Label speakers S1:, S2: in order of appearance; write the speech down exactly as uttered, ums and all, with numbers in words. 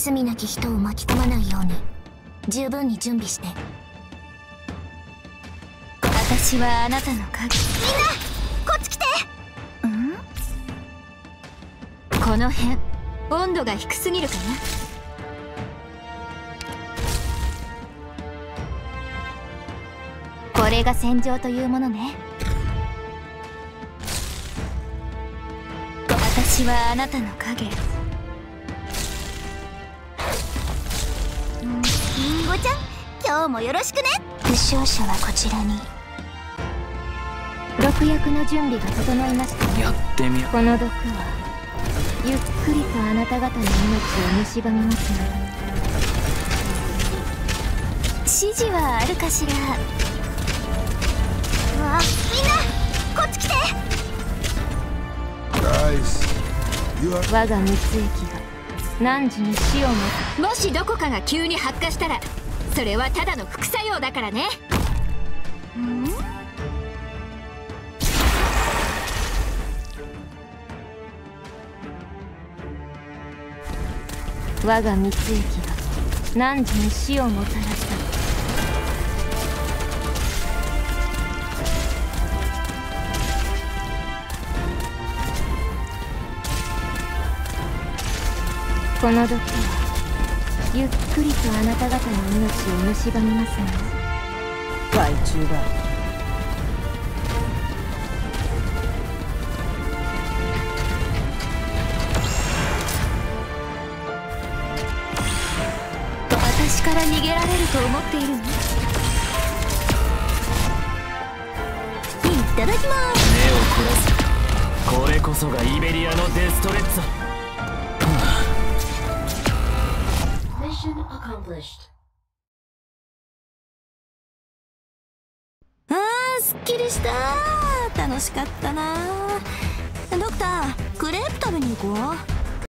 S1: 罪なき人を巻き込まないように十分に準備して。
S2: 私はあなたの影。みんな
S1: こっち来て。
S2: ん？この辺温度が低すぎるかな。これが戦場というものね。私はあなたの影。
S1: りんごちゃん、今日もよろしくね。
S2: 負傷者はこちらに。毒薬の準備が整いましたね。
S3: やってみよう。
S2: この毒はゆっくりとあなた方の命を蝕みますね。指示はあるかしら。
S1: わあ、みんなこっち来て。
S2: 我が蜜液が汝に死をもた。もしどこかが急に発火したらそれはただの副作用だからね。ん？我が蜜液が汝に死をもたらした。この毒はゆっくりとあなた方の命を蝕みますね。
S3: 害虫だ。
S2: 私から逃げられると思っているの？いただきます。
S3: 目を凝らす。これこそがイベリアのデストレッツォ。
S2: あー、すっきりした。楽しかったな。ドクター、クレープ食べに行こう。